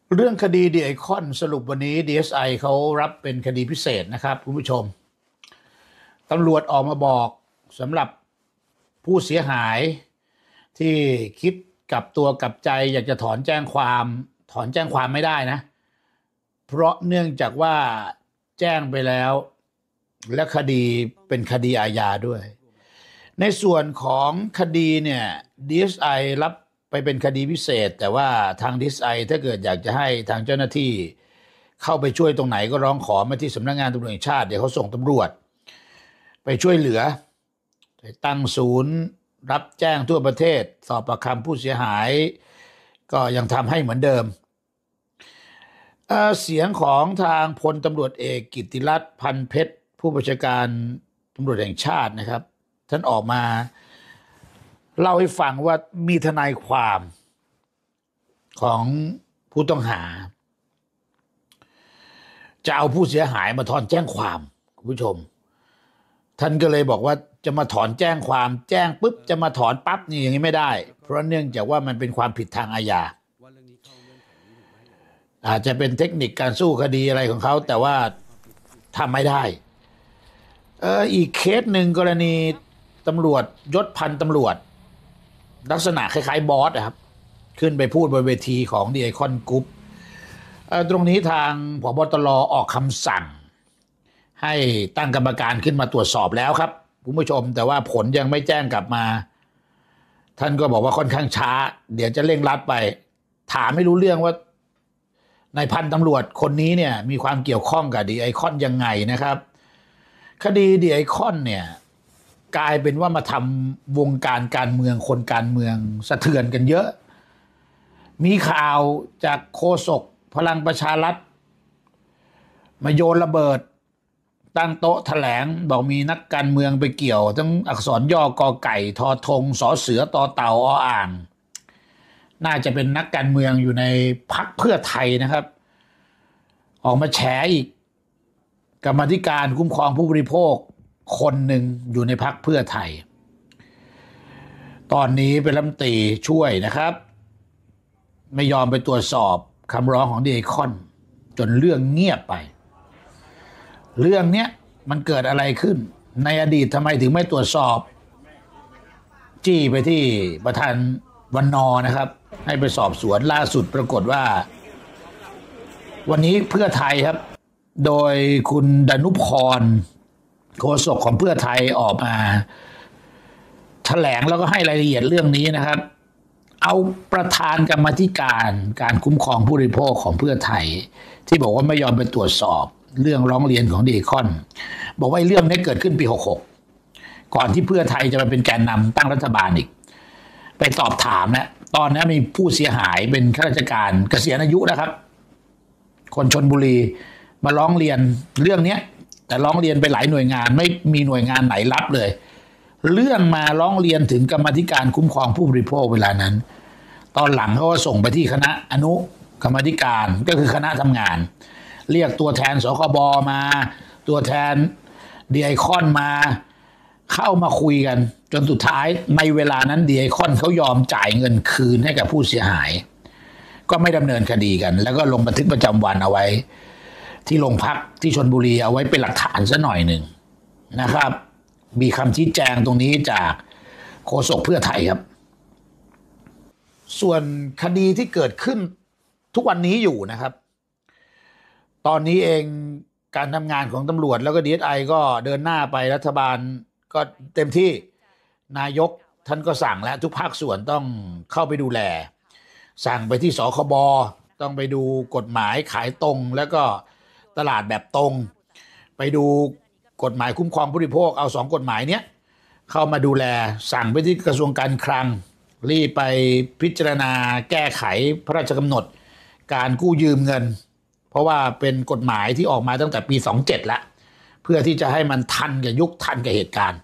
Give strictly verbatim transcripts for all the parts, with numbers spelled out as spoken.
เรื่องคดีดีไอคอนสรุปวันนี้ ดี เอส ไอ เขารับเป็นคดีพิเศษนะครับคุณผู้ชมตำรวจออกมาบอกสำหรับผู้เสียหายที่คิดกับตัวกับใจอยากจะถอนแจ้งความถอนแจ้งความไม่ได้นะเพราะเนื่องจากว่าแจ้งไปแล้วและคดีเป็นคดีอาญาด้วยในส่วนของคดีเนี่ย ดี เอส ไอ รับไปเป็นคดีพิเศษแต่ว่าทาง ดี เอส ไอ ถ้าเกิดอยากจะให้ทางเจ้าหน้าที่เข้าไปช่วยตรงไหนก็ร้องขอมาที่สำนักงานตำรวจแห่งชาติเดี๋ยวเขาส่งตำรวจไปช่วยเหลือตั้งศูนย์รับแจ้งทั่วประเทศสอบปากคำผู้เสียหายก็ยังทำให้เหมือนเดิม เอ่อเสียงของทางพลตำรวจเอกกิตติรัตน์พันเพชรผู้บัญชาการตำรวจแห่งชาตินะครับท่านออกมาเล่าให้ฟังว่ามีทนายความของผู้ต้องหาจะเอาผู้เสียหายมาถอนแจ้งความคุณผู้ชมท่านก็เลยบอกว่าจะมาถอนแจ้งความแจ้งปุ๊บจะมาถอนปั๊บนี่อย่างนี้ไม่ได้เพราะเนื่องจากว่ามันเป็นความผิดทางอาญาอาจจะเป็นเทคนิคการสู้คดีอะไรของเขาแต่ว่าทำไม่ได้เอออีกเคสหนึ่งกรณีตำรวจยศพันตำรวจลักษณะคล้ายๆบอสนะครับขึ้นไปพูดบนเวทีของดีไอคอนกรุ๊ปตรงนี้ทางผบ.ตร.ออกคำสั่งให้ตั้งกรรมการขึ้นมาตรวจสอบแล้วครับคุณผู้ชมแต่ว่าผลยังไม่แจ้งกลับมาท่านก็บอกว่าค่อนข้างช้าเดี๋ยวจะเร่งรัดไปถามไม่รู้เรื่องว่านายพันตำรวจคนนี้เนี่ยมีความเกี่ยวข้องกับดีไอคอนยังไงนะครับคดีดีไอคอนเนี่ยกลายเป็นว่ามาทำวงการการเมืองคนการเมืองสะเทือนกันเยอะมีข่าวจากโฆษกพลังประชารัฐมาโยนระเบิดตั้งโต๊ะแถลงบอกมีนักการเมืองไปเกี่ยวทั้งอักษรย่อกอไก่ทอธงสอเสือตอเต่าออ่างน่าจะเป็นนักการเมืองอยู่ในพรรคเพื่อไทยนะครับออกมาแฉอีกกรรมาธิการคุ้มครองผู้บริโภคคนหนึ่งอยู่ในพรรคเพื่อไทยตอนนี้เป็นรัฐมนตรีช่วยนะครับไม่ยอมไปตรวจสอบคำร้องของดีไอคอนจนเรื่องเงียบไปเรื่องเนี้ยมันเกิดอะไรขึ้นในอดีตทำไมถึงไม่ตรวจสอบจี้ไปที่ประธานวันนอนะครับให้ไปสอบสวนล่าสุดปรากฏว่าวันนี้เพื่อไทยครับโดยคุณดนุพรโฆษกของเพื่อไทยออกมาแถลงแล้วก็ให้รายละเอียดเรื่องนี้นะครับเอาประธานกรรมาธิการการคุ้มครองผู้บริโภคของเพื่อไทยที่บอกว่าไม่ยอมไปตรวจสอบเรื่องร้องเรียนของดีไอคอนบอกว่าเรื่องนี้เกิดขึ้นปีหกสิบหกก่อนที่เพื่อไทยจะมาเป็นแกนนำตั้งรัฐบาลอีกไปสอบถามนะตอนนั้นมีผู้เสียหายเป็นข้าราชการเกษียณอายุนะครับคนชลบุรีมาร้องเรียนเรื่องนี้แต่ร้องเรียนไปหลายหน่วยงานไม่มีหน่วยงานไหนรับเลยเรื่องมาร้องเรียนถึงกรรมาธิการคุ้มครองผู้บริโภคเวลานั้นตอนหลังเขาก็ส่งไปที่คณะอนุกรรมาธิการก็คือคณะทำงานเรียกตัวแทนสคบมาตัวแทนดีไอคอนมาเข้ามาคุยกันจนสุดท้ายในเวลานั้นดีไอคอนเขายอมจ่ายเงินคืนให้กับผู้เสียหายก็ไม่ดำเนินคดีกันแล้วก็ลงบันทึกประจำวันเอาไว้ที่โรงพักที่ชลบุรีเอาไว้เป็นหลักฐานซะหน่อยหนึ่งนะครับมีคำชี้แจงตรงนี้จากโฆษกเพื่อไทยครับส่วนคดีที่เกิดขึ้นทุกวันนี้อยู่นะครับตอนนี้เองการทำงานของตำรวจแล้วก็ ดี เอส ไอ ก็เดินหน้าไปรัฐบาลก็เต็มที่นายกท่านก็สั่งแล้วทุกภาคส่วนต้องเข้าไปดูแลสั่งไปที่สคบต้องไปดูกฎหมายขายตรงแล้วก็ตลาดแบบตรงไปดูกฎหมายคุ้มครองผู้บริโภคเอาสองกฎหมายเนี้ยเข้ามาดูแลสั่งไปที่กระทรวงการคลังรีบไปพิจารณาแก้ไขพระราชกำหนดการกู้ยืมเงินเพราะว่าเป็นกฎหมายที่ออกมาตั้งแต่ปีสองสิบเจ็ดแล้วเพื่อที่จะให้มันทันกับยุคทันกับเหตุการณ์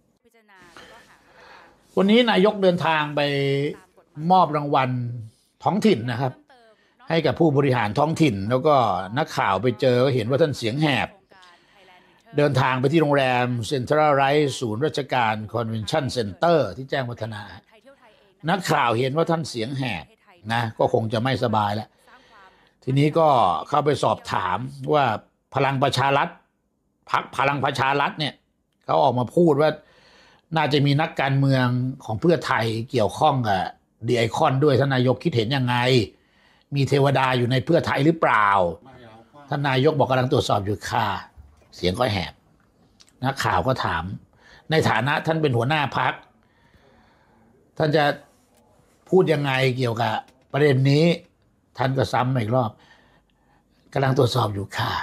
วันนี้นายกเดินทางไปมอบรางวัลท้องถิ่นนะครับให้กับผู้บริหารท้องถิ่นแล้วก็นักข่าวไปเจอก็เห็นว่าท่านเสียงแหบเดินทางไปที่โรงแรมเซ็นทรัลไรท์ศูนย์ราชการคอนเวนชั่นเซ็นเตอร์ที่แจ้งวัฒนะนักข่าวเห็นว่าท่านเสียงแหบนะก็คงจะไม่สบายแล้วทีนี้ก็เข้าไปสอบถามว่าพลังประชารัฐพรรคพลังประชารัฐเนี่ยเขาออกมาพูดว่าน่าจะมีนักการเมืองของเพื่อไทยเกี่ยวข้องกับดีไอคอนด้วยท่านนายกคิดเห็นยังไงมีเทวดาอยู่ในเพื่อไทยหรือเปล่าท่านนายกบอกกำลังตรวจสอบอยู่ค่ะเสียงก็แหบนักข่าวก็ถามในฐานะท่านเป็นหัวหน้าพรรคท่านจะพูดยังไงเกี่ยวกับประเด็นนี้ท่านก็ซ้ำอีกรอบกำลังตรวจสอบอยู่ค่ะ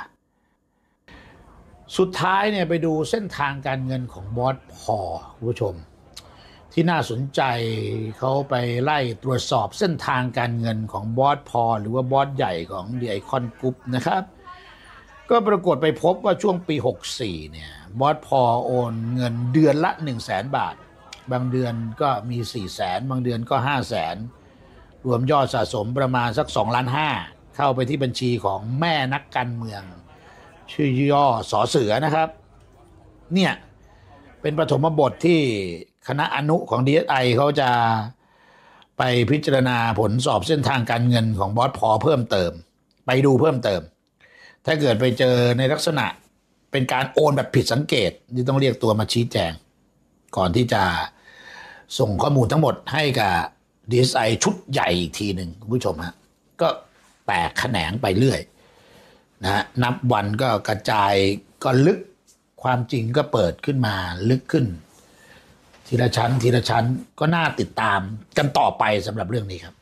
สุดท้ายเนี่ยไปดูเส้นทางการเงินของบอสพอคุณผู้ชมที่น่าสนใจเขาไปไล่ตรวจสอบเส้นทางการเงินของบอสพอหรือว่าบอสใหญ่ของดีไอคอนกรุ๊ปนะครับก็ปรากฏไปพบว่าช่วงปีหกสิบสี่เนี่ยบอสพอโอนเงินเดือนละ หนึ่งแสน บาทบางเดือนก็มี สี่แสน บางเดือนก็ ห้าแสน รวมยอดสะสมประมาณสักสองล้านห้าเข้าไปที่บัญชีของแม่นักการเมืองชื่อย่อสอเสือนะครับเนี่ยเป็นปฐมบทที่คณะอนุของ ดี เอส ไอ เขาจะไปพิจารณาผลสอบเส้นทางการเงินของบอสพอเพิ่มเติมไปดูเพิ่มเติมถ้าเกิดไปเจอในลักษณะเป็นการโอนแบบผิดสังเกตที่ต้องเรียกตัวมาชี้แจงก่อนที่จะส่งข้อมูลทั้งหมดให้กับ ดี เอส ไอ ชุดใหญ่อีกทีหนึ่งคุณผู้ชมฮะก็แตกแขนงไปเรื่อยนะนับวันก็กระจายก็ลึกความจริงก็เปิดขึ้นมาลึกขึ้นทีละชั้นทีละชั้นก็น่าติดตามกันต่อไปสำหรับเรื่องนี้ครับ